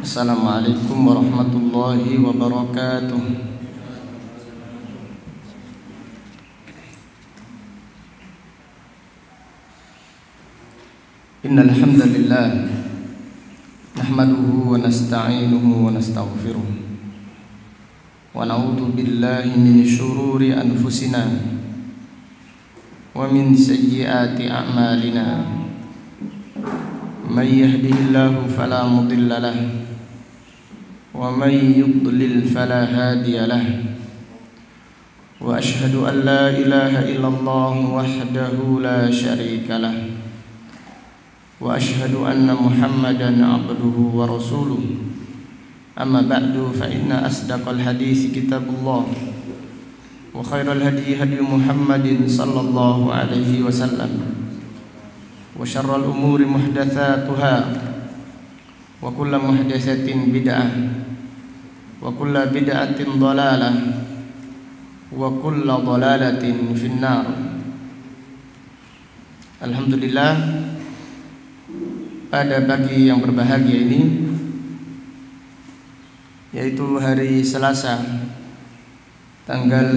Assalamualaikum warahmatullahi wabarakatuh. Innal hamdalillah nahmaduhu wa nasta'inuhu wa nastaghfiruh wa na'udzu billahi min syururi anfusina wa min sayyiati a'malina. May yahdihillahu fala mudilla lahu wa may yudlil fala hadiya lahu. Wa asyhadu an la ilaha illallah wahdahu la syarika lahu wa asyhadu anna Muhammadan abduhu wa rasuluh. Amma ba'du, fa inna asdaqal hadits kitabullah wa khairal hadi hadi Muhammadin sallallahu alaihi wasallam wa syarral umuri muhdatsatuha wa kullu muhdatsatin bid'ah wa kullu bid'atin dhalalah wa kullu dhalalatin finnar. Alhamdulillah, pada pagi yang berbahagia ini, yaitu hari Selasa tanggal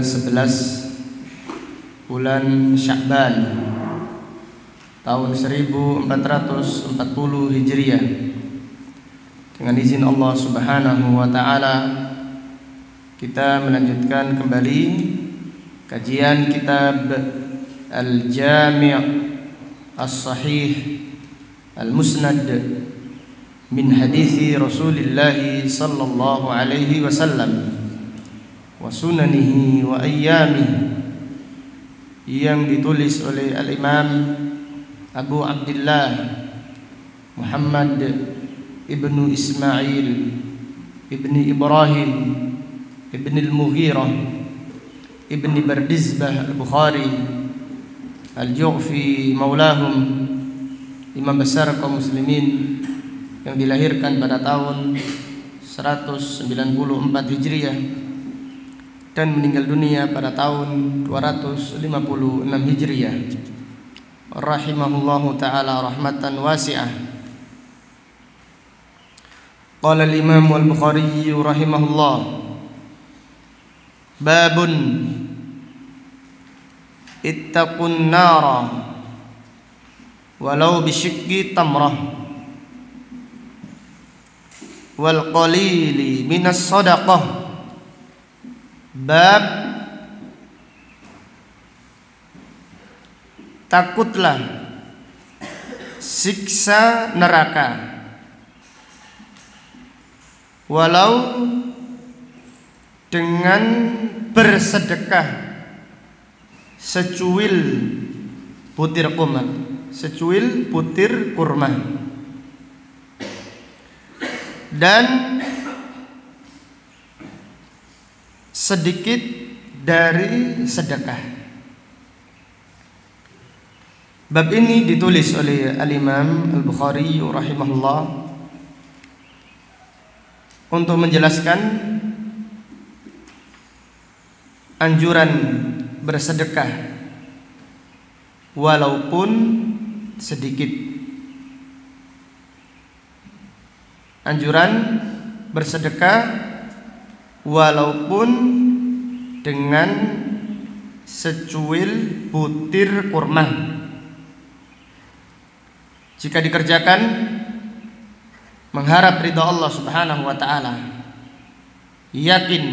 11 bulan Sya'ban tahun 1440 Hijriah, dengan izin Allah Subhanahu wa taala kita melanjutkan kembali kajian kitab Al-Jami' As-Sahih Al-Musnad min hadithi Rasulillah sallallahu alaihi wasallam wa sunanihi wa ayyamihi, yang ditulis oleh Al-Imam Abu Abdullah Muhammad ibnu Ismail ibni Ibrahim ibni Al-Mughirah ibni Bardizbah Al-Bukhari Al-Ju'fi maulahum, imam besar kaum muslimin yang dilahirkan pada tahun 194 Hijriah dan meninggal dunia pada tahun 256 Hijriah, rahimahullahu ta'ala rahmatan wasi'ah. Qala al-Imam al-Bukhari rahimahullah, babun ittaqun nara walau bisyikki tamrah wal qalili minas sadaqah. Bab takutlah siksa neraka walau dengan bersedekah secuil butir kurma dan sedikit dari sedekah. Bab ini ditulis oleh Al-Imam Al-Bukhari rahimahullah untuk menjelaskan anjuran bersedekah walaupun sedikit. Anjuran bersedekah walaupun dengan secuil butir kurma. Jika dikerjakan mengharap ridha Allah Subhanahu wa taala, yakin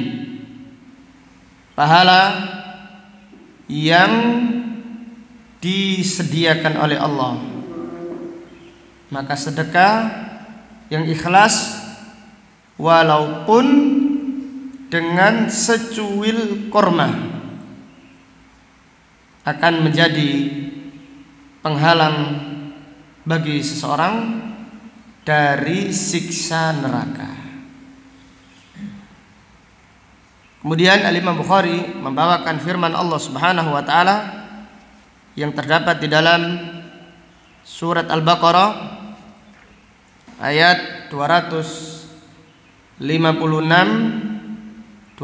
pahala yang disediakan oleh Allah, maka sedekah yang ikhlas walaupun dengan secuil kurma akan menjadi penghalang bagi seseorang dari siksa neraka. Kemudian Al-Imam Bukhari membawakan firman Allah Subhanahu wa taala yang terdapat di dalam surat Al-Baqarah ayat 256, 265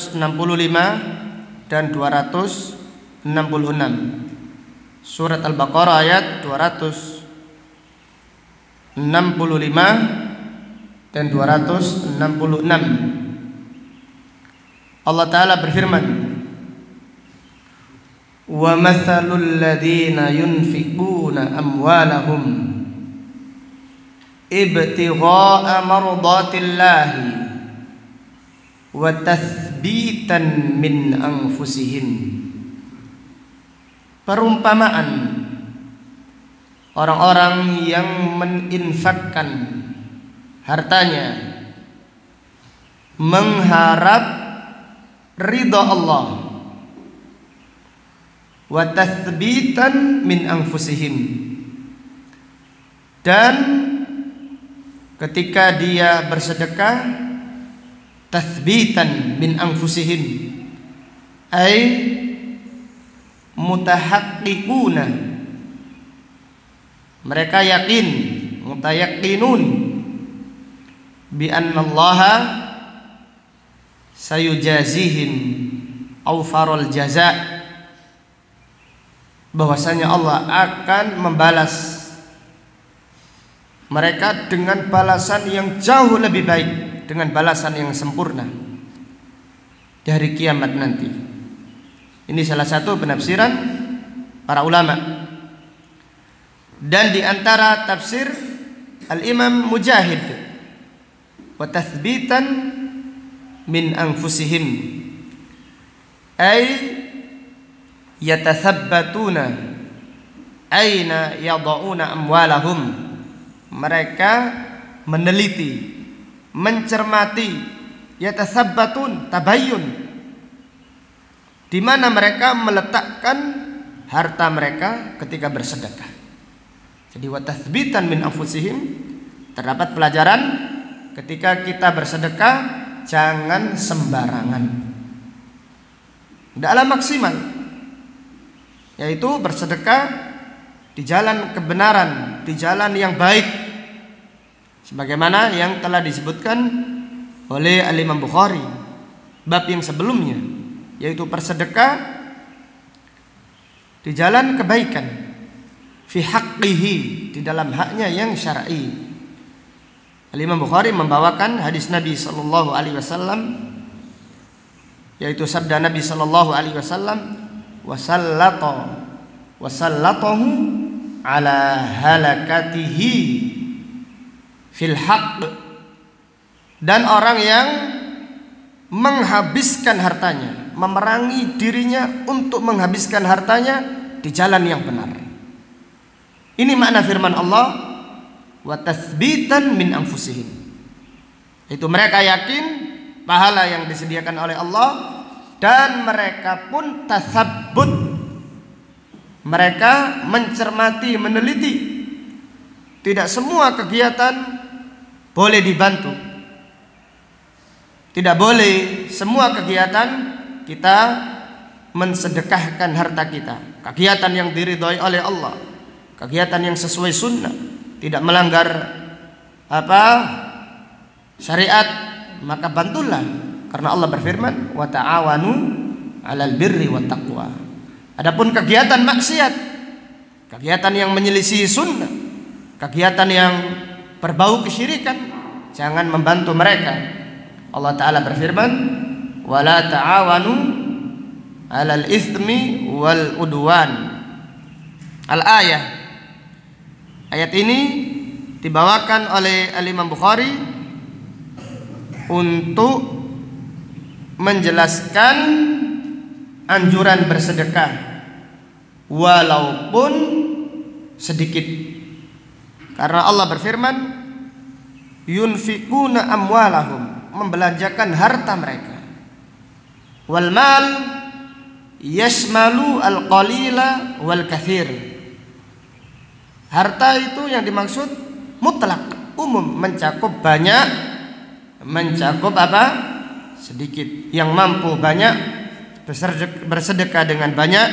dan 266. Surat Al-Baqarah ayat 265 dan 266. Allah Ta'ala berfirman, wa mathalul ladzina yunfiquna amwalahum ibtigha'a mardatillahi wa tathbitan min anfusihim. Perumpamaan orang-orang yang meninfakkan hartanya mengharap ridha Allah wa tathbitan min anfusihim, dan ketika dia bersedekah tathbitan min anfusihim ay mutahaqqiquna, mereka yakin, mutayaqqinun bi annallaha sayujazihim awfarul jaza, bahwasanya Allah akan membalas mereka dengan balasan yang jauh lebih baik, dengan balasan yang sempurna dari kiamat nanti. Ini salah satu penafsiran para ulama. Dan di antara tafsir Al-Imam Mujahid, wa tathbitan min anfusihim ay yatathabbatuna aina yad'una amwalahum, mereka meneliti, mencermati, yatathabbatun tabayyun, di mana mereka meletakkan harta mereka ketika bersedekah. Jadi wa tathbitan min anfusihim, terdapat pelajaran ketika kita bersedekah jangan sembarangan, tidaklah maksimal, yaitu bersedekah di jalan kebenaran, di jalan yang baik, sebagaimana yang telah disebutkan oleh Al-Imam Bukhari bab yang sebelumnya, yaitu bersedekah di jalan kebaikan, fi haqqihi, di dalam haknya yang syar'i. Al-Imam Bukhari membawakan hadis Nabi sallallahu alaihi wasallam, yaitu sabda Nabi sallallahu alaihi wasallam, wasallatahu ala halakatihi fil haqq, dan orang yang menghabiskan hartanya, memerangi dirinya untuk menghabiskan hartanya di jalan yang benar. Ini makna firman Allah, wa tathbitan min anfusihim, itu mereka yakin pahala yang disediakan oleh Allah, dan mereka pun tatsabbut, mereka mencermati, meneliti. Tidak semua kegiatan boleh dibantu, tidak boleh semua kegiatan kita mensedekahkan harta kita. Kegiatan yang diridhoi oleh Allah, kegiatan yang sesuai sunnah, tidak melanggar syariat, maka bantulah, karena Allah berfirman, wa ta'awanu 'alal birri wat taqwa. Adapun kegiatan maksiat, kegiatan yang menyelisih sunnah, kegiatan yang berbau kesyirikan, jangan membantu mereka. Allah Ta'ala berfirman, wa la ta'awanu 'alal itsmi wal udwan. Al-ayah. Ayat ini dibawakan oleh Al-Imam Bukhari untuk menjelaskan anjuran bersedekah walaupun sedikit. Karena Allah berfirman, yunfikuna amwalahum, membelanjakan harta mereka. Wal mal yashmalu al-qalila wal kathir. Harta itu yang dimaksud mutlak, umum, mencakup banyak, mencakup sedikit. Yang mampu banyak bersedekah dengan banyak,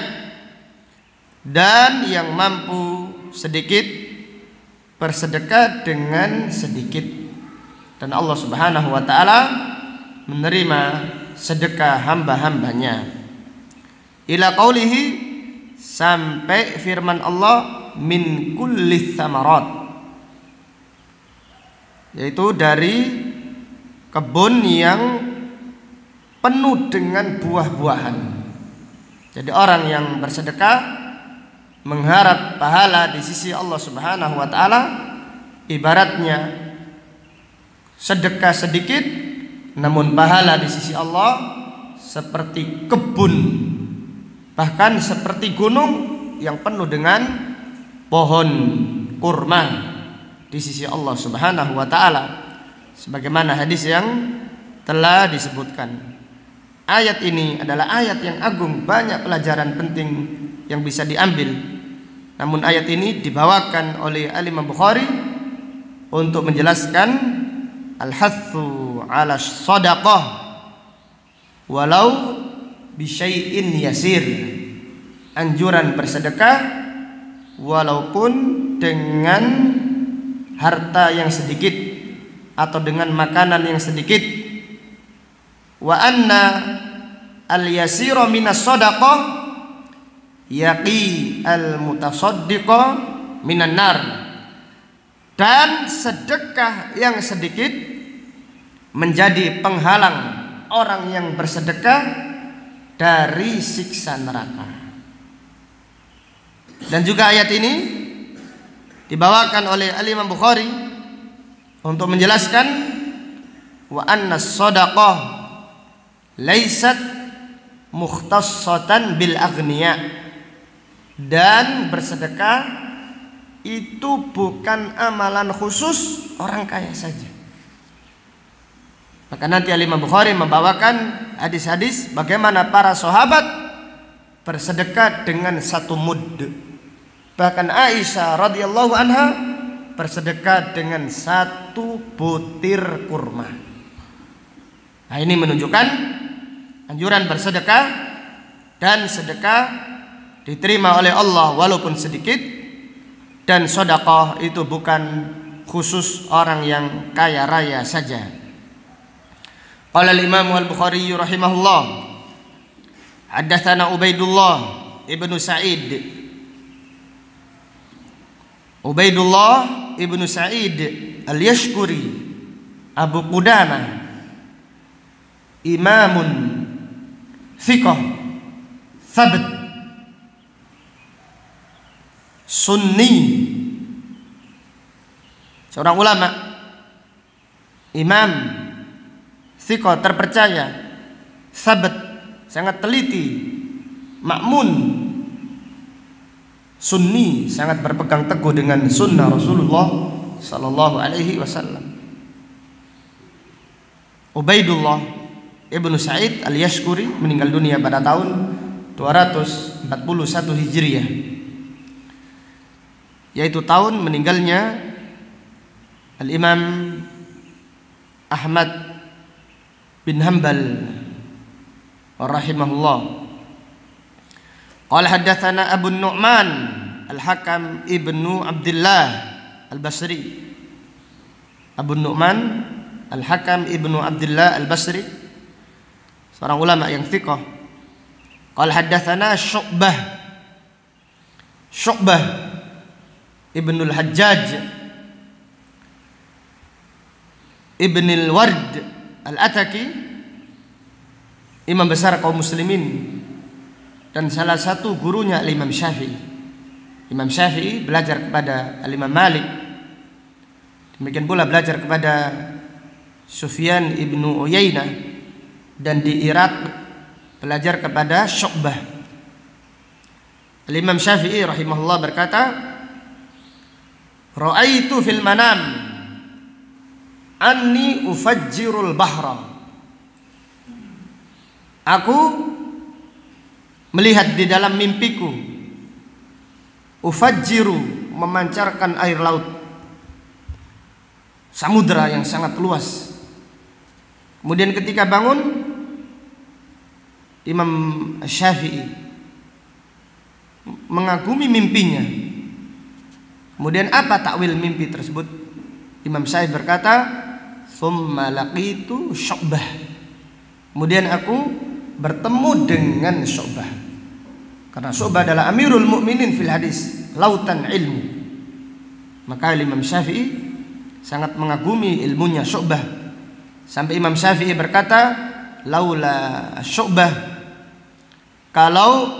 dan yang mampu sedikit bersedekah dengan sedikit. Dan Allah Subhanahu wa ta'ala menerima sedekah hamba-hambanya. Ila qaulihi, sampai firman Allah, min kulli thamarat, yaitu dari kebun yang penuh dengan buah-buahan. Jadi orang yang bersedekah mengharap pahala di sisi Allah Subhanahu wa taala, ibaratnya sedekah sedikit namun pahala di sisi Allah seperti kebun, bahkan seperti gunung yang penuh dengan pohon kurma di sisi Allah Subhanahu wa taala, sebagaimana hadis yang telah disebutkan. Ayat ini adalah ayat yang agung, banyak pelajaran penting yang bisa diambil. Namun ayat ini dibawakan oleh Imam Bukhari untuk menjelaskan al-hathu 'ala shadaqah walau bisyai'in yasir. Anjuran bersedekah walaupun dengan harta yang sedikit atau dengan makanan yang sedikit. Wa anna al-yasira minas shadaqah yaqi al-mutasaddiqa minan nar. Dan sedekah yang sedikit menjadi penghalang orang yang bersedekah dari siksa neraka. Dan juga ayat ini dibawakan oleh Imam Bukhari untuk menjelaskan wa anna shadaqah laisat mukhtassatan bil aghniya, dan bersedekah itu bukan amalan khusus orang kaya saja. Maka nanti Imam Bukhari membawakan hadis-hadis bagaimana para sahabat bersedekah dengan 1 mud. Bahkan Aisyah radhiyallahu anha bersedekah dengan 1 butir kurma. Nah, ini menunjukkan anjuran bersedekah, dan sedekah diterima oleh Allah walaupun sedikit, dan sedekah itu bukan khusus orang yang kaya raya saja. Qala al-Imam al-Bukhari rahimahullah, haddatsana Ubaidullah ibnu Sa'id. Ubaidullah ibnu Sa'id al-Yashkuri Abu Qudamah, imamun thiqah thabt sunni, seorang ulama, imam, thiqah, terpercaya, thabt, sangat teliti, ma'mun, sunni, sangat berpegang teguh dengan sunnah Rasulullah sallallahu alaihi wasallam. Ubaidullah Ibnu Sa'id al-Yashkuri meninggal dunia pada tahun 241 Hijriah, yaitu tahun meninggalnya Al-Imam Ahmad bin Hanbal rahimahullah. Qala haddatsana Abu Nu'man Al-Hakam ibnu Abdullah Al-Basri. Abu Nu'man Al-Hakam ibnu Abdullah Al-Basri, seorang ulama yang thiqah. Qala haddatsana Syu'bah ibnu Al-Hajjaj ibn al-Ward Al-Ataki, imam besar kaum muslimin dan salah satu gurunya Imam Syafi'i. Imam Syafi'i belajar kepada Imam Malik, demikian pula belajar kepada Sufyan ibnu Uyainah, dan di Irak belajar kepada Syu'bah. Imam Syafi'i rahimahullah berkata, ra'aitu fil manam anni ufajjirul bahra. Aku melihat di dalam mimpiku, ufajjiru, memancarkan air laut, samudra yang sangat luas. Kemudian ketika bangun, Imam Syafi'i mengagumi mimpinya. Kemudian apa takwil mimpi tersebut? Imam Syafi'i berkata, "Tsumma laqitu Syu'bah." Kemudian aku bertemu dengan Syu'bah. Karena Syu'bah adalah Amirul Mukminin fil hadis, lautan ilmu. Maka Imam Syafi'i sangat mengagumi ilmunya Syu'bah, Sampai Imam Syafi'i berkata, laula Syu'bah, kalau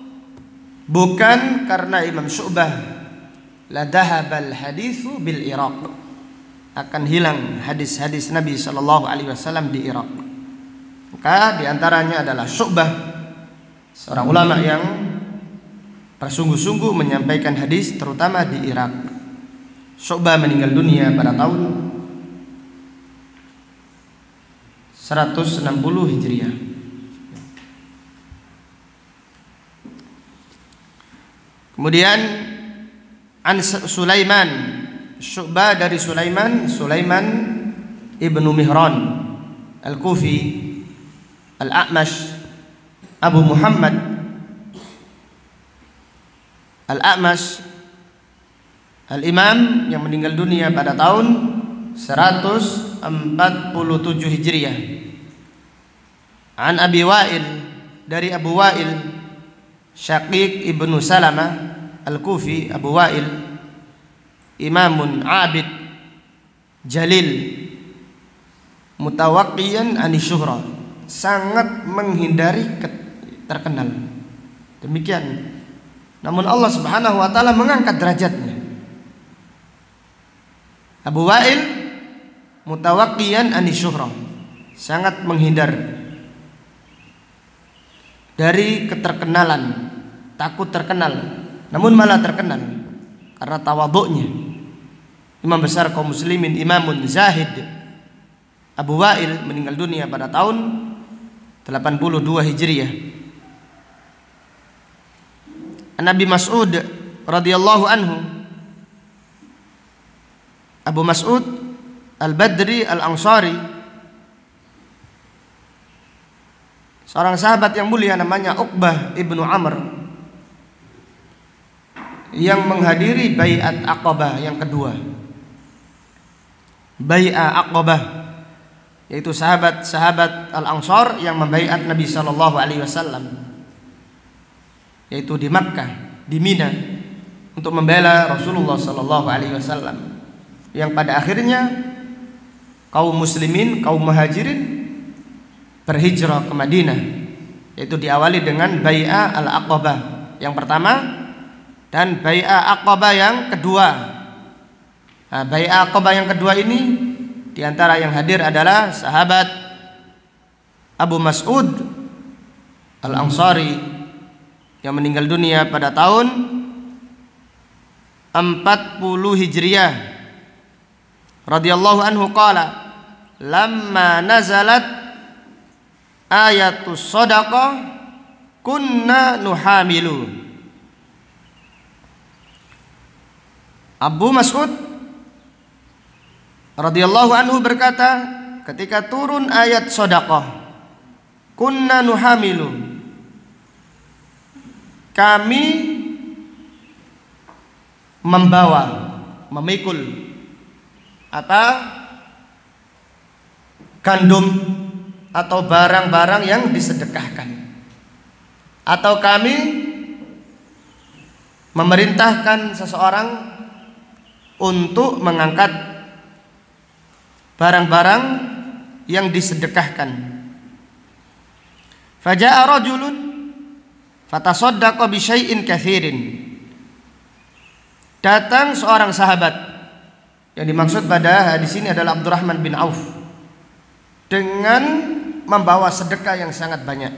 bukan karena Imam Syu'bah, la dhahabal haditsu bil Iraq, akan hilang hadis-hadis Nabi sallallahu alaihi wasallam di Irak. Maka diantaranya adalah Syu'bah, seorang ulama yang bersungguh-sungguh menyampaikan hadis terutama di Irak. Syu'bah meninggal dunia pada tahun 160 Hijriah. Kemudian an Sulaiman, Syu'bah dari Sulaiman ibnu Mihran Al-Kufi, Al-A'mash, Abu Muhammad Al-A'mash, Al-Imam yang meninggal dunia pada tahun 147 Hijriah. An Abi Wa'il, dari Abu Wa'il Syaqiq ibnu Salamah Al-Kufi. Abu Wa'il imamun abid jalil mutawaqqiyan ani syuhra, sangat menghindari terkenal. Demikian, namun Allah Subhanahu wa taala mengangkat derajatnya. Abu Wa'il mutawaqqiyan ani syuhra, sangat menghindar dari keterkenalan, takut terkenal, namun malah terkenal karena tawadhu'nya. Imam besar kaum muslimin, imamun zahid, Abu Wa'il meninggal dunia pada tahun 82 Hijriah. Nabi Mas'ud radhiyallahu anhu, Abu Mas'ud Al-Badri Al-Ansari, seorang sahabat yang mulia namanya Uqbah ibnu Amr, yang menghadiri Bai'at Aqabah yang kedua. Bai'at Aqabah yaitu sahabat-sahabat Al-Ansar yang membaiat Nabi sallallahu alaihi wasallam, yaitu di Makkah, di Mina, untuk membela Rasulullah sallallahu alaihi wasallam, yang pada akhirnya kaum muslimin, kaum muhajirin berhijrah ke Madinah, yaitu diawali dengan Bai'ah Al-Aqabah yang pertama dan Bai'ah Aqabah yang kedua. Nah, Bai'ah Aqabah yang kedua ini diantara yang hadir adalah sahabat Abu Mas'ud Al-Ansari yang meninggal dunia pada tahun 40 Hijriah. Radhiyallahu anhu qala, lamma nazalat ayatus shadaqah kunna nuhamilu. Abu Mas'ud radhiyallahu anhu berkata, ketika turun ayat shadaqah, kunna nuhamilu, kami membawa, memikul gandum atau barang-barang yang disedekahkan, atau kami memerintahkan seseorang untuk mengangkat barang-barang yang disedekahkan. Faja'a rajulun fatasaddaqa bi syai'in katsirin. Datang seorang sahabat, yang dimaksud pada hadis ini adalah Abdurrahman bin Auf, dengan membawa sedekah yang sangat banyak.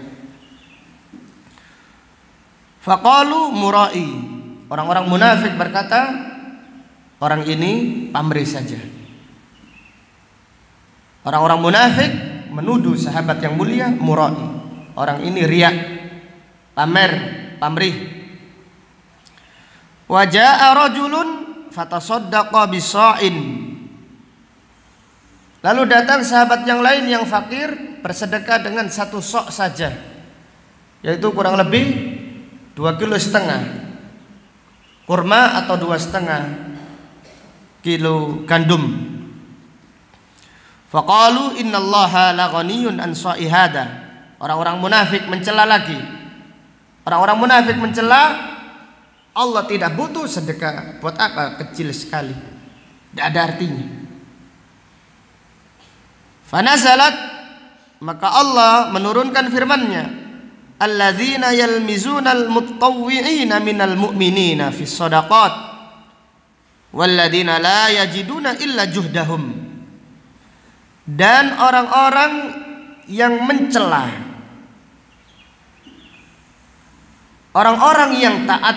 Faqalu murai. Orang-orang munafik berkata, orang ini pamrih saja. Orang-orang munafik menuduh sahabat yang mulia murai, orang ini riya, pamer, pamrih. Wa jaa rajulun fatasaddaqa bisa'in. Lalu datang sahabat yang lain yang fakir, bersedekah dengan 1 sok saja, yaitu kurang lebih 2,5 kilo kurma atau 2,5 kilo gandum. Faqalu innallaha laghaniyun an sa'ihada. Orang-orang munafik mencela lagi. Orang-orang munafik mencela, Allah tidak butuh sedekah. Buat apa? Kecil sekali, tidak ada artinya. Fanazalat, maka Allah menurunkan firman-Nya, alladzina yalmizunal mutawwi'ina minal mu'minina fis shadaqat walladzina la yajiduna illa juhdahum. Dan orang-orang yang mencela orang-orang yang taat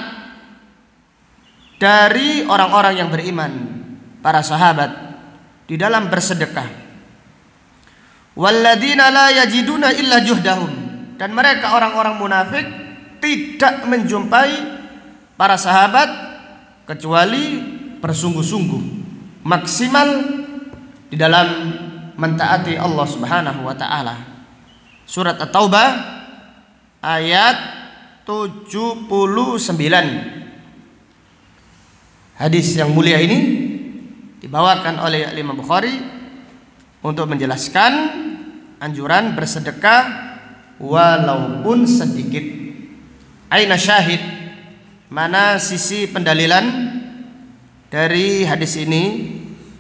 dari orang-orang yang beriman, para sahabat, di dalam bersedekah. Walladzina la yajiduna illa juhdahum, dan mereka orang-orang munafik tidak menjumpai para sahabat kecuali bersungguh-sungguh maksimal di dalam mentaati Allah Subhanahu wa taala. Surat At-Taubah ayat 79. Hadis yang mulia ini dibawakan oleh Imam Bukhari untuk menjelaskan anjuran bersedekah walaupun sedikit. Aina syahid, mana sisi pendalilan dari hadis ini?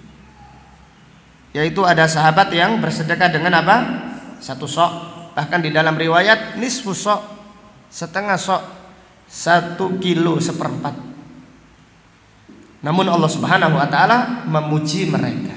Yaitu ada sahabat yang bersedekah dengan apa? 1 sok. Bahkan di dalam riwayat nisfu sok, setengah sok, 1 kilo seperempat. Namun Allah Subhanahu wa taala memuji mereka.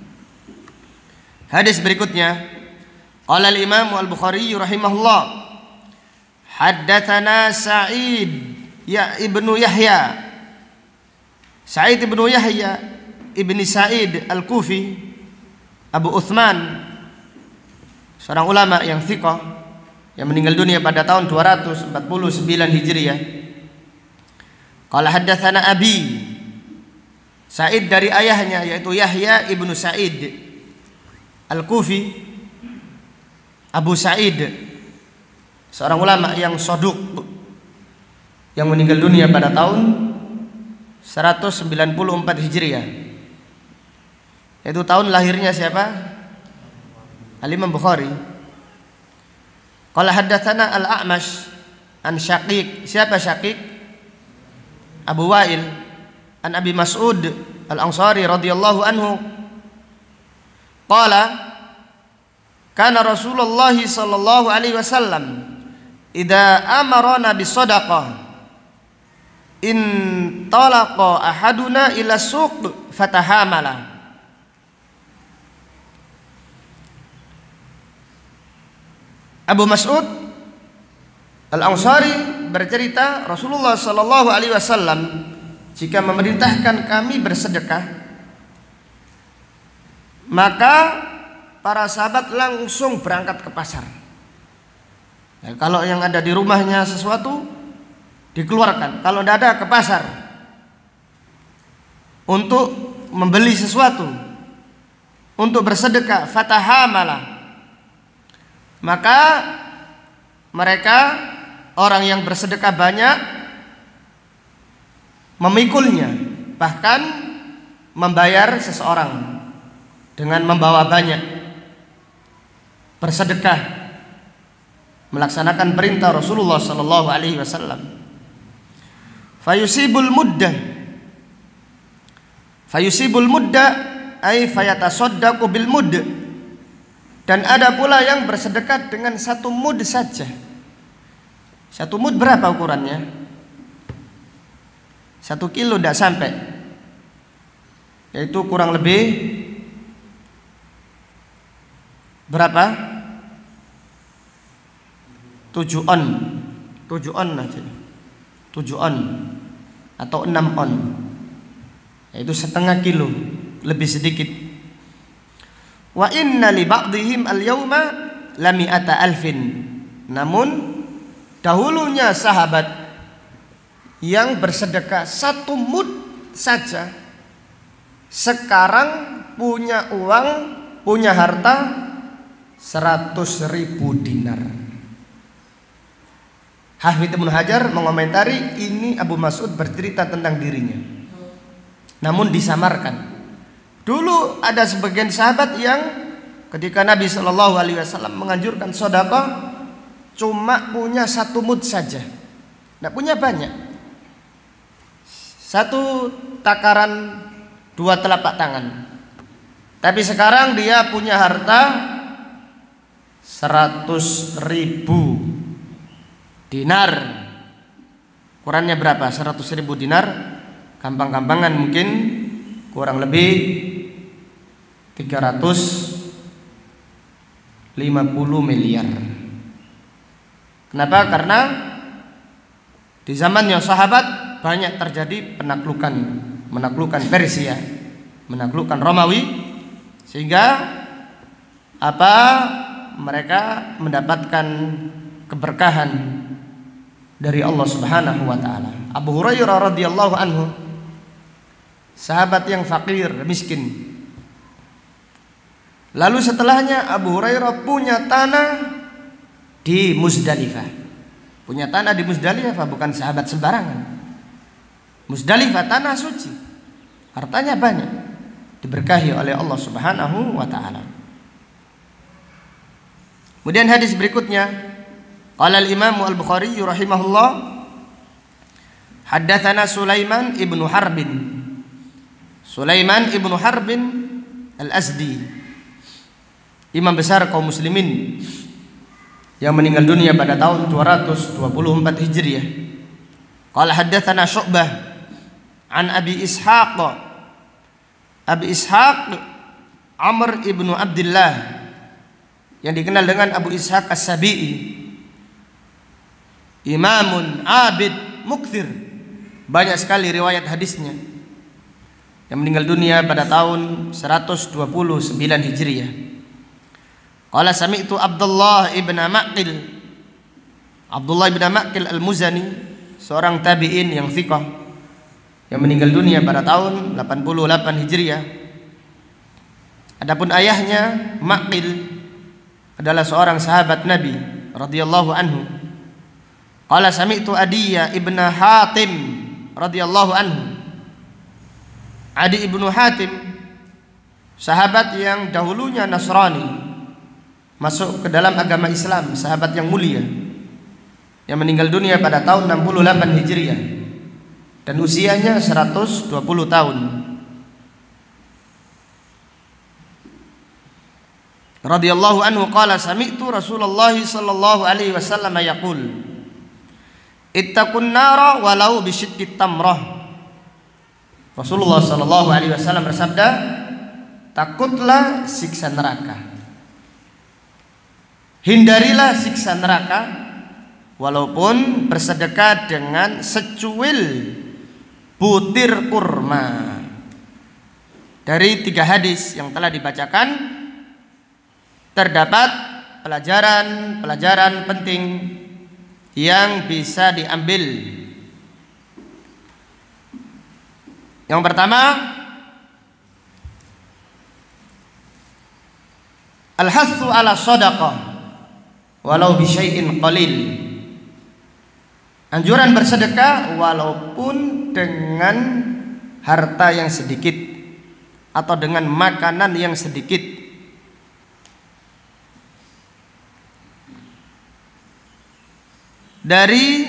Hadis berikutnya, qala al-Imam Al-Bukhari rahimahullah, haddatsana Sa'id ibnu Yahya. Sa'id ibnu Yahya ibni Sa'id Al-Kufi, Abu Uthman, seorang ulama yang thiqah yang meninggal dunia pada tahun 249 Hijriah. Qala haddatsana abi, Sa'id dari ayahnya yaitu Yahya ibnu Sa'id Al-Kufi, Abu Sa'id, seorang ulama yang saduq yang meninggal dunia pada tahun 194 Hijriah. Itu tahun lahirnya siapa? Al-Imam Bukhari. Qala haddatsana Al-A'mash an Syaqiq. Siapa Syaqiq? Abu Wa'il an Abi Mas'ud Al-Ansari radhiyallahu anhu. Qala kana Rasulullah sallallahu alaihi wasallam idza amarna bisadaqah in talaqa ahaduna ila suq fatahamala. Abu Mas'ud Al-Ansari bercerita, Rasulullah sallallahu alaihi wasallam jika memerintahkan kami bersedekah, maka para sahabat langsung berangkat ke pasar. Ya, kalau yang ada di rumahnya sesuatu dikeluarkan, kalau tidak ada ke pasar untuk membeli sesuatu, untuk bersedekah. Fatahamala, maka mereka orang yang bersedekah banyak memikulnya, bahkan membayar seseorang dengan membawa banyak, bersedekah, melaksanakan perintah Rasulullah sallallahu alaihi wasallam. Fayusibul mudda ay fayatasaddaqu bil mudd. Dan ada pula yang bersedekah dengan 1 mud saja. 1 mud berapa ukurannya? 1 kilo tidak sampai, yaitu kurang lebih berapa? 7 on. 7 on aja. 7 on atau 6 on, yaitu setengah kilo, lebih sedikit. Wa inna li ba'dihim al-yawma lami'ata alfin. Namun dahulunya sahabat yang bersedekah 1 mud saja, sekarang punya uang, punya harta 100.000 dinar. Hafidz Ibnu Hajar mengomentari ini, Abu Mas'ud bercerita tentang dirinya, namun disamarkan. Dulu ada sebagian sahabat yang ketika Nabi Shallallahu Alaihi Wasallam menganjurkan sedekah, cuma punya 1 mud saja, tidak punya banyak. 1 takaran 2 telapak tangan. Tapi sekarang dia punya harta 100.000 dinar. Ukurannya berapa? 100.000 dinar. Gampang-gampangan mungkin kurang lebih 350 miliar. Kenapa? Karena di zamannya sahabat banyak terjadi menaklukkan Persia, menaklukkan Romawi, sehingga mereka mendapatkan keberkahan dari Allah Subhanahu wa taala. Abu Hurairah radhiyallahu anhu, sahabat yang fakir, miskin. Lalu setelahnya Abu Hurairah punya tanah di Muzdalifah. Punya tanah di Muzdalifah, bukan sahabat sembarangan. Muzdalifah tanah suci. Hartanya banyak, diberkahi oleh Allah Subhanahu wa taala. Kemudian hadis berikutnya, qala al-Imam Al-Bukhari rahimahullah, haddatsana Sulaiman ibnu Harbin. Sulaiman ibnu Harbin Al-Azdi, imam besar kaum muslimin yang meninggal dunia pada tahun 224 Hijriah. Qala haddatsana Syu'bah an Abi Ishaq. Abi Ishaq Amr ibnu Abdullah yang dikenal dengan Abu Ishaq As-Sabi'i, imamun abid mukthir, banyak sekali riwayat hadisnya, yang meninggal dunia pada tahun 129 Hijriah. Qala sami'tu Abdullah ibn Ma'qil. Abdullah ibn Ma'qil Al-Muzani, seorang tabi'in yang thiqah, yang meninggal dunia pada tahun 88 Hijriah. Adapun ayahnya Ma'qil adalah seorang sahabat Nabi radhiyallahu anhu. Qala sami'tu Adiyya ibn Hatim radhiyallahu anhu. Adi ibnu Hatim, sahabat yang dahulunya Nasrani, masuk ke dalam agama Islam, sahabat yang mulia, yang meninggal dunia pada tahun 68 Hijriah dan usianya 120 tahun. Radhiyallahu anhu qala sami'tu Rasulullah sallallahu alaihi wasallam yaqul, ittaqun nara walau bisyiqqit tamrah. Rasulullah sallallahu alaihi wasallam bersabda, takutlah siksa neraka, hindarilah siksa neraka walaupun bersedekah dengan secuil butir kurma. Dari 3 hadis yang telah dibacakan terdapat pelajaran penting yang bisa diambil. Yang pertama, al-hathu ala shadaqah walau bi syai'in qalil. Anjuran bersedekah walaupun dengan harta yang sedikit atau dengan makanan yang sedikit. Dari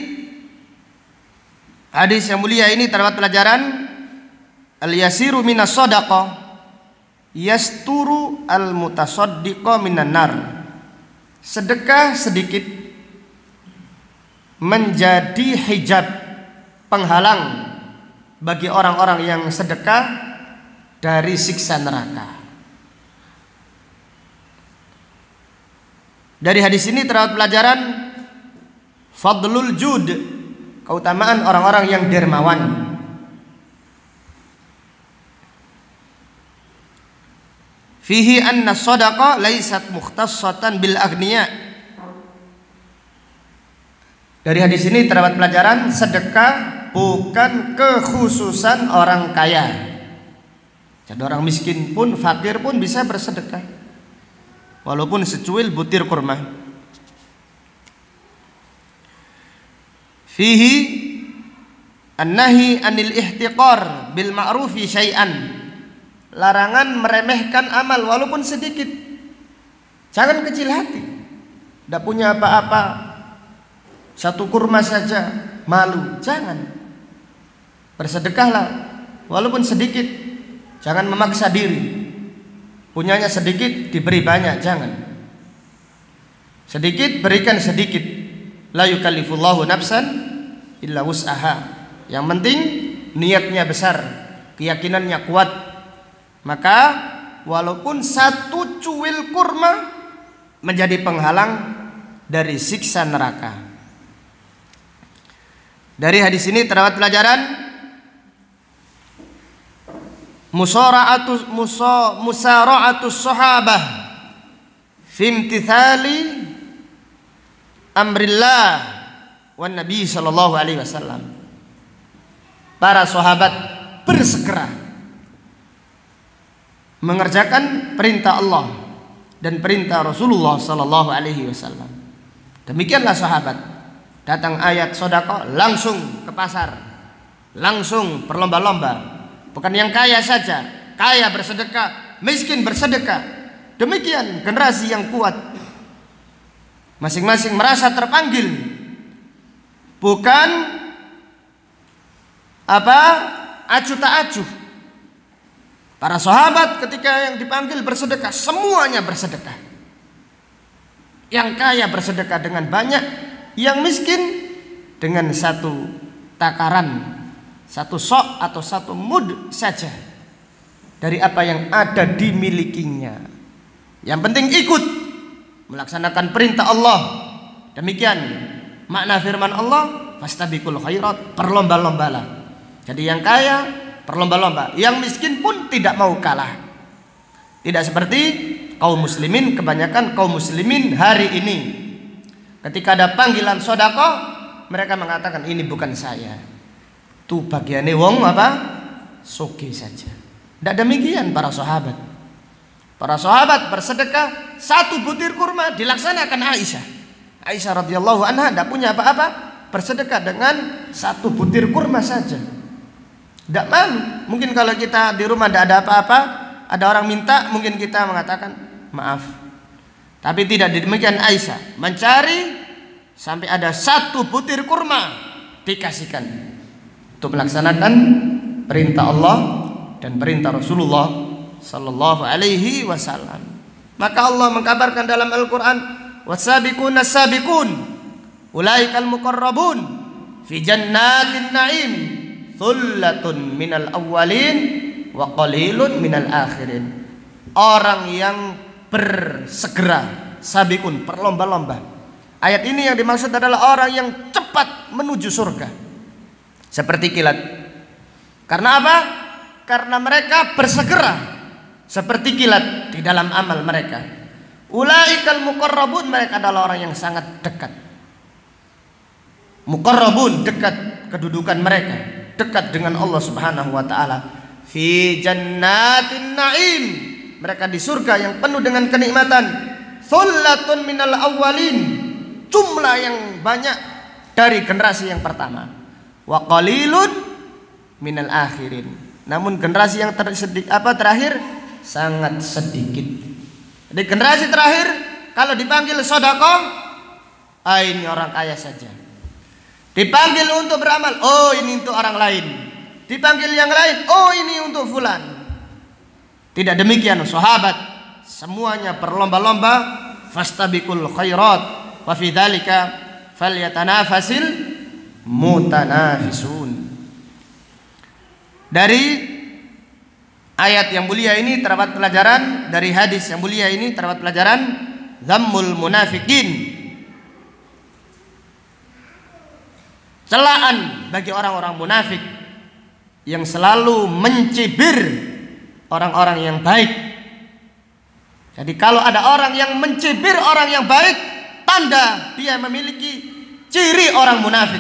hadis yang mulia ini terdapat pelajaran al-yasiru minas shadaqah yasturu al-mutasaddiqa minan nar. Sedekah sedikit menjadi hijab, penghalang bagi orang-orang yang sedekah dari siksa neraka. Dari hadis ini terdapat pelajaran fadlul jud, keutamaan orang-orang yang dermawan. Fihi anna shadaqah laysat mukhtassatan bil aghniya. Dari hadis ini terdapat pelajaran sedekah bukan kekhususan orang kaya. Jadi orang miskin pun, fakir pun bisa bersedekah walaupun secuil butir kurma. Fihi an-nahi anil ihtiqar bil ma'rufi syai'an, larangan meremehkan amal walaupun sedikit. Jangan kecil hati, tidak punya apa-apa, 1 kurma saja malu. Jangan, bersedekahlah walaupun sedikit. Jangan memaksa diri. Punyanya sedikit diberi banyak, jangan. Sedikit berikan sedikit. La yukallifullahu nafsan illa wus'aha. Yang penting niatnya besar, keyakinannya kuat. Maka walaupun satu cuil kurma menjadi penghalang dari siksa neraka. Dari hadis ini terdapat pelajaran musara'atus sahabah fi imtithali amrillah wan nabi sallallahu alaihi wasallam. Para sahabat bersegera mengerjakan perintah Allah dan perintah Rasulullah sallallahu alaihi wasallam. Demikianlah sahabat. Datang ayat sedekah langsung ke pasar, langsung berlomba-lomba. Bukan yang kaya saja, kaya bersedekah, miskin bersedekah. Demikian generasi yang kuat. Masing-masing merasa terpanggil. Bukan acuh tak acuh. Para sahabat ketika yang dipanggil bersedekah, semuanya bersedekah. Yang kaya bersedekah dengan banyak, yang miskin dengan satu takaran, satu sok atau satu mud saja dari apa yang ada dimilikinya. Yang penting ikut melaksanakan perintah Allah. Demikian makna firman Allah, fastabiqul khairat, berlomba-lombalah. Jadi yang kaya berlomba-lomba, yang miskin pun tidak mau kalah. Tidak seperti kaum muslimin, kebanyakan kaum muslimin hari ini. Ketika ada panggilan sedekah, mereka mengatakan ini bukan saya. Itu bagiannya wong soge saja. Tidak demikian para sahabat. Para sahabat bersedekah, satu butir kurma dilaksanakan Aisyah. Aisyah radhiyallahu anha tidak punya apa-apa, bersedekah dengan satu butir kurma saja. Tidak malu. Mungkin kalau kita di rumah tidak ada apa-apa, ada orang minta, mungkin kita mengatakan maaf. Tapi tidak demikian Aisyah, mencari sampai ada satu butir kurma dikasihkan untuk melaksanakan perintah Allah dan perintah Rasulullah sallallahu alaihi wasallam. Maka Allah mengkabarkan dalam Al-Qur'an, wasabiquna sabiqun ulaikal muqarrabun fi jannatin na'im thullatun minal awwalin wa qalilun minal akhirin. Orang yang bersegera, sabiqun, berlomba-lomba. Ayat ini yang dimaksud adalah orang yang cepat menuju surga seperti kilat. Karena apa? Karena mereka bersegera seperti kilat di dalam amal mereka. Ulaikal muqarrabun, mereka adalah orang yang sangat dekat. Muqarrabun, dekat kedudukan mereka, dekat dengan Allah Subhanahu wa taala. Fi jannatin na'im, mereka di surga yang penuh dengan kenikmatan. Thullatun minal awwalin, jumlah yang banyak dari generasi yang pertama. Wa qalilun minal akhirin, namun generasi yang terakhir sangat sedikit. Di generasi terakhir kalau dipanggil sedekah, ini orang kaya saja. Dipanggil untuk beramal, oh ini untuk orang lain. Dipanggil yang lain, oh ini untuk fulan. Tidak demikian sahabat, semuanya berlomba-lomba, fastabiqul khairat wa fi dzalika falyatanafasil mutanafisun. Dari ayat yang mulia ini terdapat pelajaran, dari hadis yang mulia ini terdapat pelajaran zammul munafikin, celaan bagi orang-orang munafik yang selalu mencibir orang-orang yang baik. Jadi kalau ada orang yang mencibir orang yang baik, tanda dia memiliki ciri orang munafik.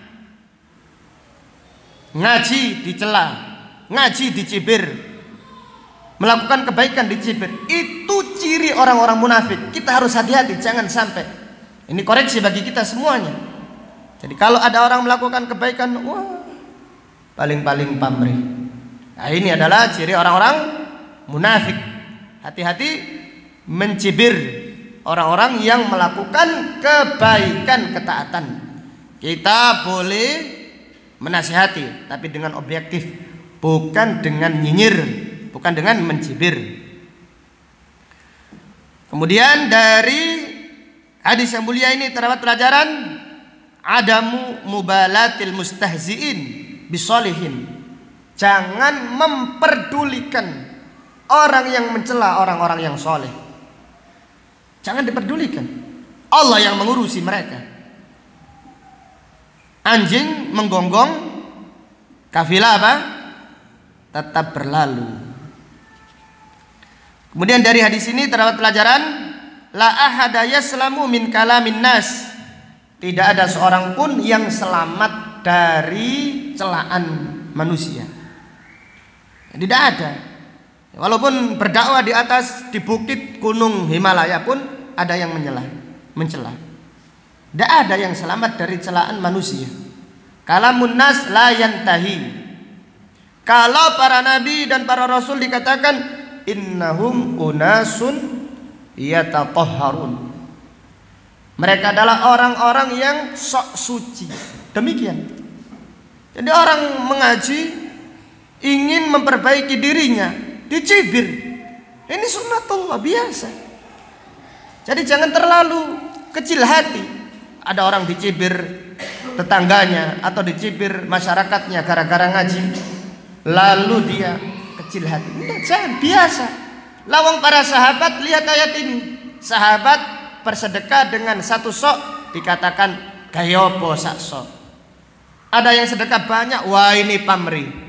Ngaji dicela, ngaji dicibir, melakukan kebaikan dicibir, itu ciri orang-orang munafik. Kita harus hati-hati, jangan sampai. Ini koreksi bagi kita semuanya. Jadi kalau ada orang melakukan kebaikan, wah, paling-paling pamrih. Nah, ini adalah ciri orang-orang munafik. Hati-hati mencibir orang-orang yang melakukan kebaikan, ketaatan. Kita boleh menasihati, tapi dengan objektif, bukan dengan nyinyir, bukan dengan mencibir. Kemudian dari hadis yang mulia ini terdapat pelajaran adamu mubalatil mustahziin bisolihin. Jangan memperdulikan orang yang mencela orang-orang yang soleh. Jangan diperdulikan. Allah yang mengurusi mereka. Anjing menggonggong, kafilah apa? Tetap berlalu. Kemudian dari hadis ini terdapat pelajaran la ahada yaslamu min kalamin nas. Tidak ada seorang pun yang selamat dari celaan manusia. Tidak ada. Walaupun berdakwah di bukit gunung Himalaya pun ada yang mencela. Tidak ada yang selamat dari celaan manusia. Kalamun nas la yantahi. Kalau para nabi dan para rasul dikatakan innahum unasun yatatahharun. Mereka adalah orang-orang yang sok suci. Demikian. Jadi orang mengaji ingin memperbaiki dirinya, dicibir. Ini sunnatullah biasa. Jadi jangan terlalu kecil hati. Ada orang dicibir tetangganya atau dicibir masyarakatnya gara-gara ngaji, lalu dia kecil hati. Tidak, jangan, biasa. Lawang para sahabat, lihat ayat ini. Sahabat bersedekah dengan satu sok dikatakan gayopo sak sok. Ada yang sedekah banyak, wah ini pamrih.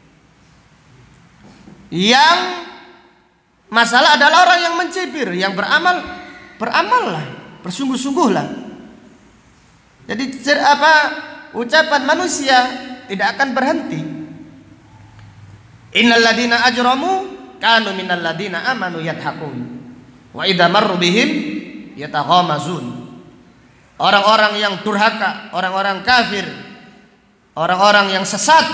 Yang masalah adalah orang yang mencibir, yang beramallah, bersungguh-sungguhlah. Jadi ucapan manusia tidak akan berhenti. Innal ladina ajramu kanu minal ladina amanu yadhakun wa idza marru bihim yataghamazun. Orang-orang yang durhaka, orang-orang kafir, orang-orang yang sesat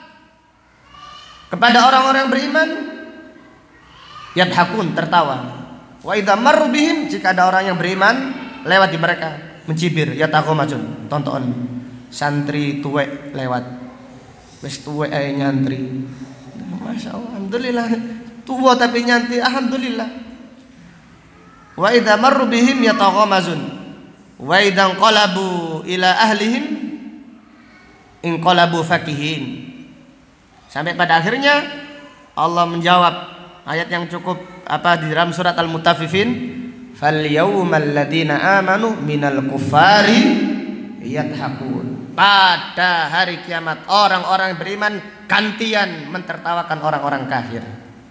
kepada orang-orang beriman yadhakun, tertawa. Wa idza marru bihim, jika ada orang yang beriman lewat di mereka mencibir, yataghamazun, tonton santri tuwek lewat. Wis tuwek ae nyantri. Masya Allah, alhamdulillah, tua tapi nyanti, alhamdulillah. Wa idza marru bihim yataghamazun wa idza qalabu ila ahlihim inqalabu fakihin. Sampai pada akhirnya Allah menjawab ayat yang cukup di dalam surat Al-Mutaffifin, fal yaumal ladzina amanu minal kuffari yadhakun. Pada hari kiamat orang-orang beriman gantian mentertawakan orang-orang kafir.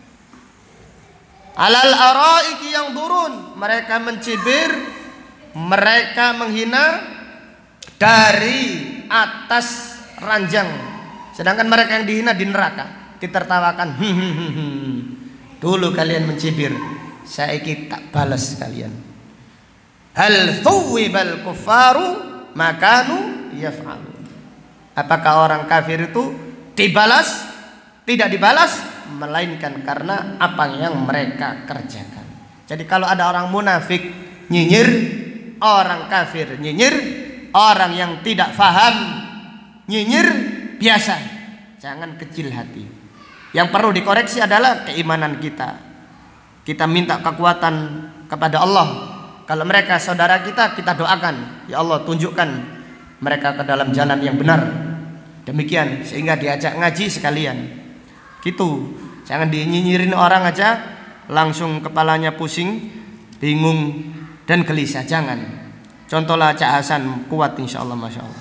Alal araiki yang turun, mereka mencibir, mereka menghina dari atas ranjang. Sedangkan mereka yang dihina di neraka ditertawakan. Dulu kalian mencibir, saiki tak balas kalian. Hal thuwibal kuffaru makanu yaf'alu. Apakah orang kafir itu dibalas? Tidak dibalas, melainkan karena apa yang mereka kerjakan. Jadi kalau ada orang munafik nyinyir, orang kafir nyinyir, orang yang tidak faham nyinyir, biasa. Jangan kecil hati. Yang perlu dikoreksi adalah keimanan kita. Kita minta kekuatan kepada Allah. Kalau mereka saudara kita, kita doakan, ya Allah tunjukkan mereka ke dalam jalan yang benar. Demikian, sehingga diajak ngaji sekalian. Gitu. Jangan dinyinyirin orang aja langsung kepalanya pusing, bingung dan gelisah. Jangan. Contohlah Cak Hasan, kuat insyaallah, masya Allah.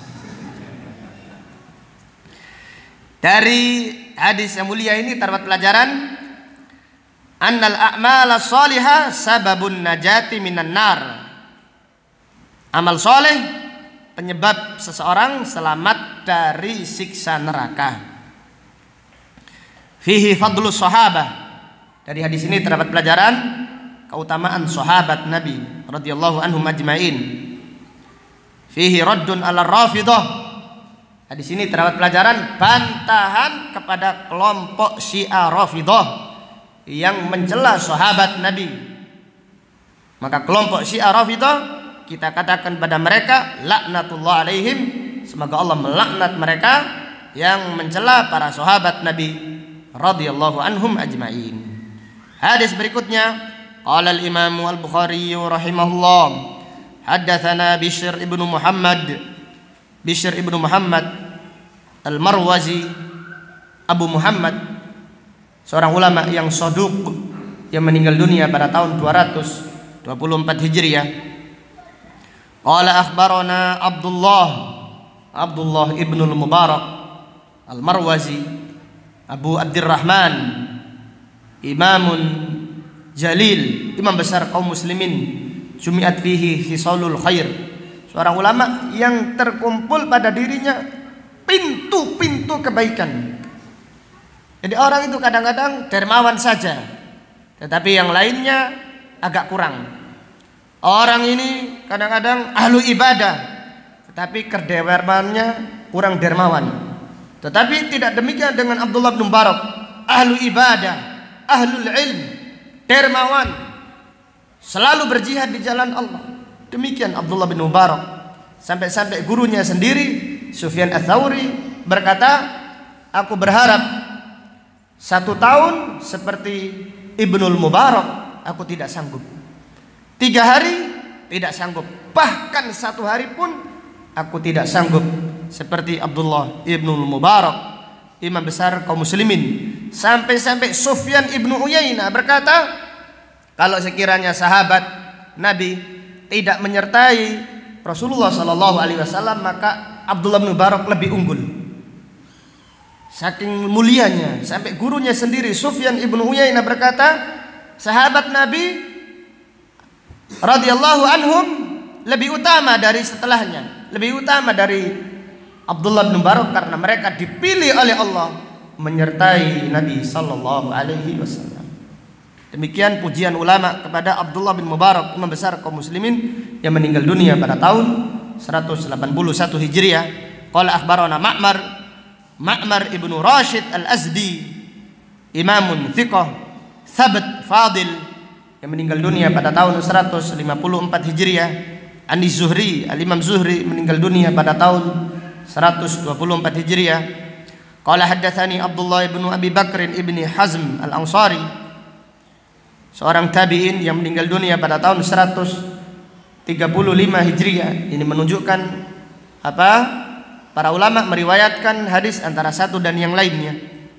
Dari hadis yang mulia ini terdapat pelajaran annal a'mala sholihah sababun najati minan nar. Amal soleh penyebab seseorang selamat dari siksa neraka. Fihi fadlus sahabah. Dari hadis ini terdapat pelajaran keutamaan sahabat Nabi radhiyallahu anhum ajmain. Fihi raddun ala rafidah. Di sini terdapat pelajaran bantahan kepada kelompok Syiah Rafidhah yang mencela sahabat Nabi. Maka kelompok Syiah Rafidhah kita katakan pada mereka laknatullah alaihim, semoga Allah melaknat mereka yang mencela para sahabat Nabi radhiyallahu anhum ajmain. Hadis berikutnya Qala al-Imam al-Bukhari rahimahullah, haddatsana Bishr ibnu Muhammad al-Marwazi, Abu Muhammad, seorang ulama yang saduq yang meninggal dunia pada tahun 224 Hijriah. Qala akhbarana Abdullah ibnu al-Mubarak al-Marwazi, Abu Abdurrahman, imamun jalil, imam besar kaum muslimin, jumi'at fihi khisalul khair, seorang ulama yang terkumpul pada dirinya pintu-pintu kebaikan. Jadi orang itu kadang-kadang dermawan saja, tetapi yang lainnya agak kurang. Orang ini kadang-kadang ahlu ibadah, tetapi kedermawannya kurang dermawan. Tetapi tidak demikian dengan Abdullah bin Mubarak, ahlu ibadah, ahlul ilm, dermawan, selalu berjihad di jalan Allah. Demikian Abdullah bin Mubarak, sampai-sampai gurunya sendiri Sufyan Ats-Tsauri berkata, aku berharap 1 tahun seperti Ibnul Mubarak, aku tidak sanggup. 3 hari tidak sanggup, bahkan 1 hari pun aku tidak sanggup seperti Abdullah Ibnul Mubarak, imam besar kaum muslimin. Sampai-sampai Sufyan ibnu Uyainah berkata, kalau sekiranya sahabat Nabi tidak menyertai Rasulullah SAW, maka Abdullah bin Mubarak lebih unggul. Saking mulianya, sampai gurunya sendiri Sufyan ibnu Uyainah berkata, sahabat Nabi radhiyallahu anhum lebih utama dari setelahnya, lebih utama dari Abdullah bin Mubarak, karena mereka dipilih oleh Allah menyertai Nabi sallallahu alaihi wasallam. Demikian pujian ulama kepada Abdullah bin Mubarak, imam besar kaum muslimin yang meninggal dunia pada tahun 181 Hijriah. Qala akhbarana Ma'mar ibnu Rashid al-Azdi, imamun thiqah thabat fadil, yang meninggal dunia pada tahun 154 Hijriah. Ani Zuhri, al-Imam Zuhri meninggal dunia pada tahun 124 Hijriah. Qala haddatsani Abdullah ibnu Abi Bakr ibni Hazm al-Ansari, seorang tabi'in yang meninggal dunia pada tahun 135 Hijriah. Ini menunjukkan apa? Para ulama meriwayatkan hadis antara satu dan yang lainnya.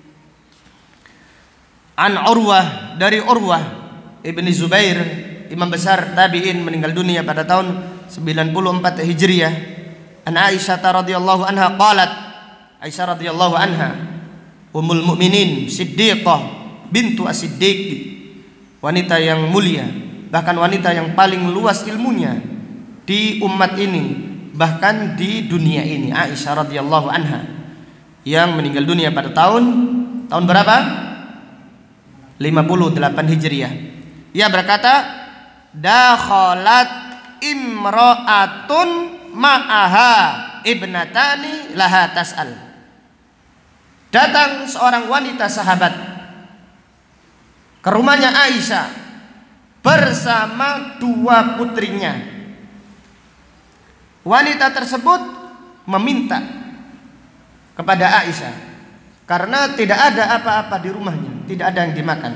An Urwah, dari Urwah ibni Zubair, imam besar tabi'in meninggal dunia pada tahun 94 Hijriah. An Aisyah radhiyallahu anha qalat, Aisyah radhiyallahu anha, ummul mukminin Siddiqah bintu As-Siddiq, wanita yang mulia, bahkan wanita yang paling luas ilmunya di umat ini, bahkan di dunia ini. Aisyah radhiyallahu anha yang meninggal dunia pada tahun berapa? 58 Hijriah. Ia berkata, dakhalat imra'atun ma'aha ibnatani laha tas'al. Datang seorang wanita sahabat ke rumahnya Aisyah bersama 2 putrinya. Wanita tersebut meminta kepada Aisyah karena tidak ada apa-apa di rumahnya, tidak ada yang dimakan.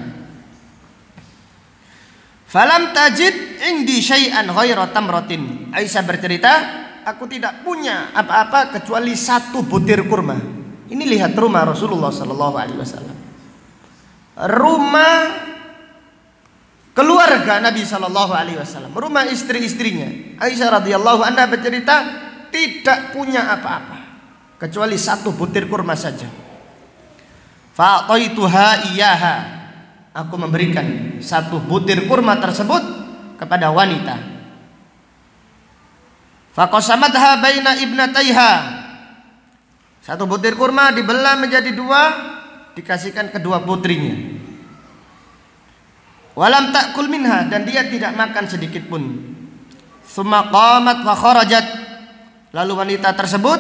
Falam tajid indi syai'an ghaira tamratin. Aisyah bercerita, aku tidak punya apa-apa kecuali 1 butir kurma. Ini lihat rumah Rasulullah sallallahu alaihi wasallam. Rumah keluarga Nabi sallallahu alaihi wasallam, rumah istri-istrinya. Aisyah radhiyallahu anha bercerita tidak punya apa-apa kecuali 1 butir kurma saja. Fa'taituha iyyaha. Aku memberikan 1 butir kurma tersebut kepada wanita. Faqasamatha baina ibnataiha. 1 butir kurma dibelah menjadi 2, dikasihkan kedua putrinya. Walam ta'kul minha, dan dia tidak makan sedikit pun. Tsumma qamat wa kharajat. Lalu wanita tersebut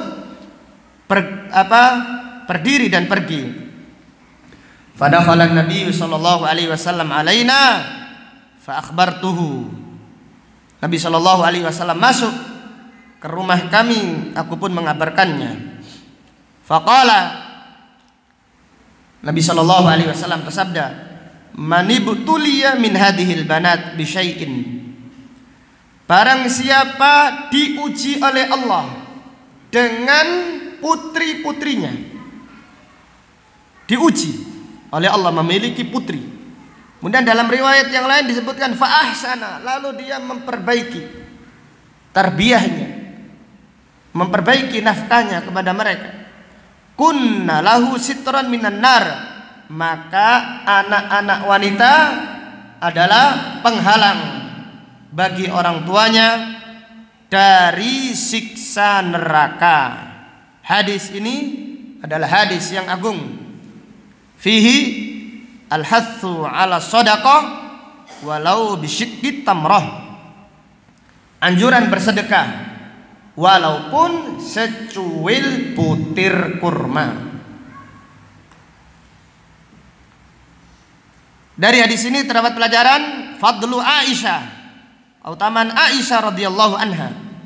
berdiri dan pergi. Fadakhala Nabi sallallahu alaihi wasallam alaina fa akhbartuhu. Nabi sallallahu alaihi wasallam masuk ke rumah kami, aku pun mengabarkannya. Faqala, Nabi sallallahu alaihi wasallam bersabda, manibtuliya min hadhil banat bi syai'in. Barang siapa diuji oleh Allah dengan putri-putrinya, diuji oleh Allah memiliki putri. Kemudian dalam riwayat yang lain disebutkan fa ahsana, lalu dia memperbaiki tarbiyahnya, memperbaiki nafkahnya kepada mereka. Kunna lahu sitran minan nar, maka anak-anak wanita adalah penghalang bagi orang tuanya dari siksa neraka. Hadis ini adalah hadis yang agung. Fihi al-hathu ala shadaqah walau bisyikki tamrah. Anjuran bersedekah walaupun secuil butir kurma. Dari hadis ini terdapat pelajaran fadlu Aisyah, keutamaan Aisyah radhiyallahu anha.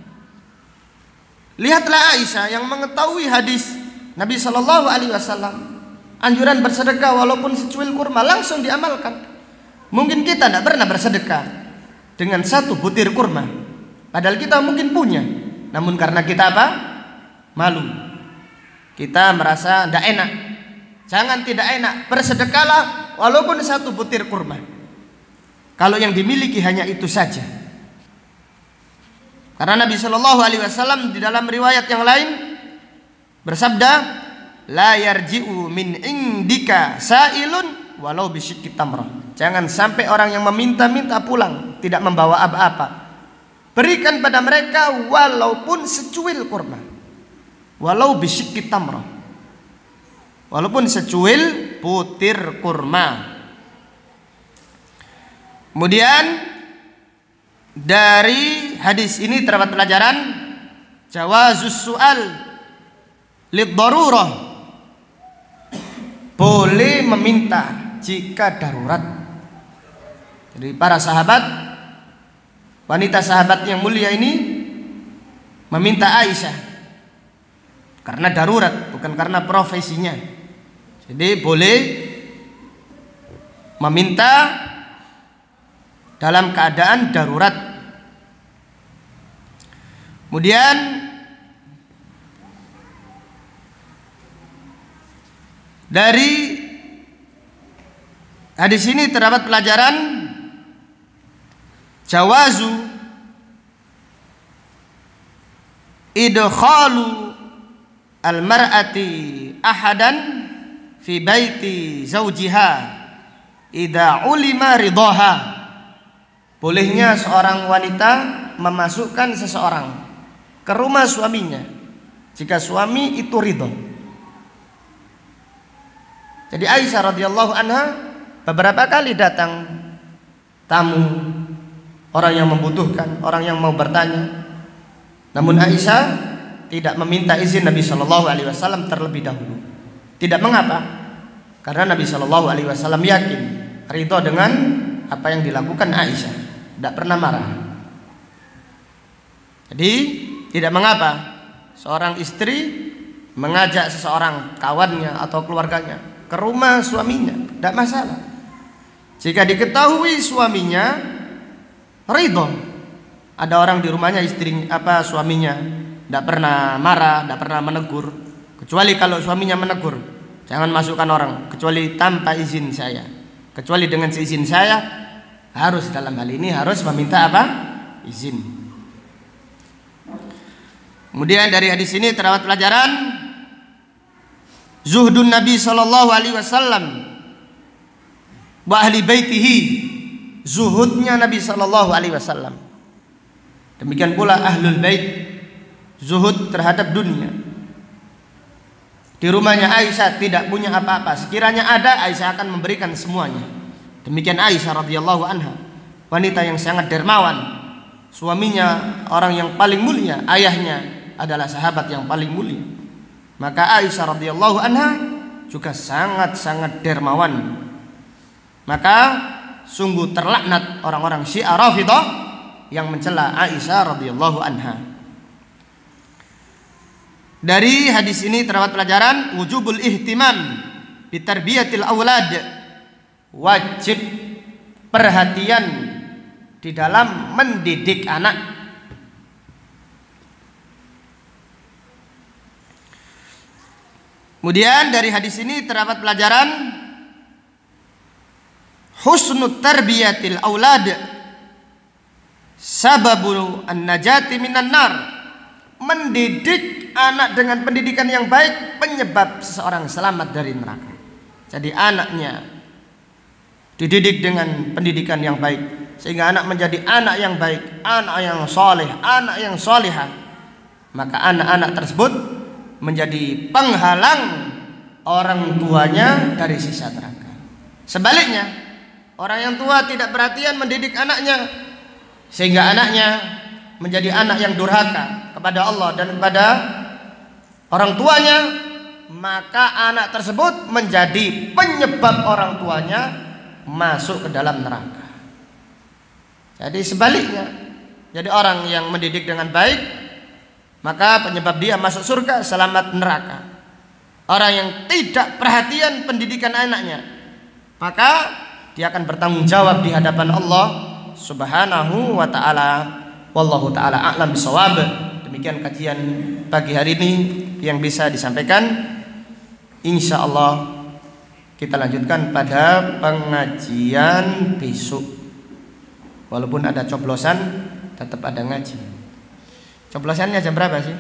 Lihatlah Aisyah yang mengetahui hadis Nabi sallallahu alaihi wasallam, anjuran bersedekah walaupun secuil kurma langsung diamalkan. Mungkin kita tidak pernah bersedekah dengan satu butir kurma, padahal kita mungkin punya. Namun karena kita apa? Malu. Kita merasa tidak enak. Jangan tidak enak, bersedekahlah walaupun satu butir kurma. Kalau yang dimiliki hanya itu saja. Karena Nabi Shallallahu Alaihi Wasallam di dalam riwayat yang lain bersabda, la yarji'u min indika sa'ilun walau bisyikki tamrah. Jangan sampai orang yang meminta-minta pulang tidak membawa apa-apa. Berikan pada mereka walaupun secuil kurma, walau bisyikki tamrah, walaupun secuil butir kurma. Kemudian dari hadis ini terdapat pelajaran jawazus su'al lid-darurah, boleh meminta jika darurat. Jadi para sahabat, wanita sahabat yang mulia ini meminta Aisyah karena darurat, bukan karena profesinya. Jadi boleh meminta dalam keadaan darurat. Kemudian dari hadis ini terdapat pelajaran jawazu idkhalu al-mar'ati ahadan fi baiti zawjiha idza ulima ridaha. Bolehnya seorang wanita memasukkan seseorang ke rumah suaminya jika suami itu ridho. Jadi Aisyah radhiyallahu anha beberapa kali datang tamu, orang yang membutuhkan, orang yang mau bertanya. Namun Aisyah tidak meminta izin Nabi Shallallahu Alaihi Wasallam terlebih dahulu. Tidak mengapa, karena Nabi Shallallahu Alaihi Wasallam yakin ridho dengan apa yang dilakukan Aisyah, tidak pernah marah. Jadi tidak mengapa seorang istri mengajak seseorang kawannya atau keluarganya ke rumah suaminya, tidak masalah. Jika diketahui suaminya ridho, ada orang di rumahnya suaminya tidak pernah marah, tidak pernah menegur, kecuali kalau suaminya menegur, jangan masukkan orang kecuali tanpa izin saya, kecuali dengan seizin saya, harus dalam hal ini harus meminta apa? Izin. Kemudian dari hadis ini terdapat pelajaran zuhdun Nabi sallallahu alaihi wasallam wa ahli baitihi, zuhudnya Nabi sallallahu alaihi wasallam. Demikian pula ahlul bait, zuhud terhadap dunia. Di rumahnya Aisyah tidak punya apa-apa, sekiranya ada Aisyah akan memberikan semuanya. Demikian Aisyah radhiyallahu anha, wanita yang sangat dermawan. Suaminya orang yang paling mulia, ayahnya adalah sahabat yang paling mulia. Maka Aisyah radhiyallahu anha juga sangat-sangat dermawan. Maka sungguh terlaknat orang-orang Syiah Rafidhah yang mencela Aisyah radhiyallahu anha. Dari hadis ini terdapat pelajaran wujubul ihtimam bi tarbiyatil aulad wajib perhatian di dalam mendidik anak. Kemudian dari hadis ini terdapat pelajaran husnul tarbiyatil aulad sababu an-najati minan nar. Mendidik anak dengan pendidikan yang baik penyebab seseorang selamat dari neraka. Jadi anaknya dididik dengan pendidikan yang baik sehingga anak menjadi anak yang baik, anak yang soleh, anak yang solihah, maka anak-anak tersebut menjadi penghalang orang tuanya dari siksa neraka. Sebaliknya, orang yang tua tidak perhatian mendidik anaknya sehingga anaknya menjadi anak yang durhaka kepada Allah dan kepada orang tuanya, maka anak tersebut menjadi penyebab orang tuanya masuk ke dalam neraka. Jadi sebaliknya, jadi orang yang mendidik dengan baik, maka penyebab dia masuk surga, selamat neraka. Orang yang tidak perhatian pendidikan anaknya, maka dia akan bertanggung jawab di hadapan Allah Subhanahu wa ta'ala. Wallahu ta'ala a'lam bishawab. Demikian kajian pagi hari ini yang bisa disampaikan. Insya Allah kita lanjutkan pada pengajian besok. Walaupun ada coblosan, tetap ada ngaji. Coblosannya jam berapa sih?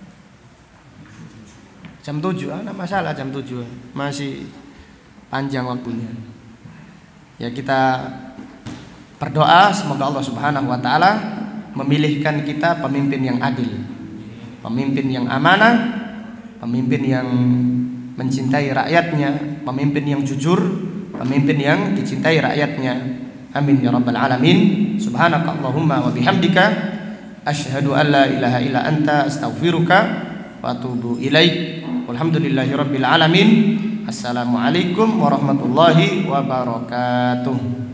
Jam 7. Ada masalah jam 7. Masih panjang waktunya. Ya, kita berdoa semoga Allah Subhanahu wa ta'ala memilihkan kita pemimpin yang adil, pemimpin yang amanah, pemimpin yang mencintai rakyatnya, pemimpin yang jujur, pemimpin yang dicintai rakyatnya. Amin ya rabbal alamin. Subhanaka Allahumma wa bihamdika asyhadu an la ilaha illa anta astaghfiruka wa atubu ilaik. Walhamdulillahi rabbil alamin. Assalamualaikum warahmatullahi wabarakatuh.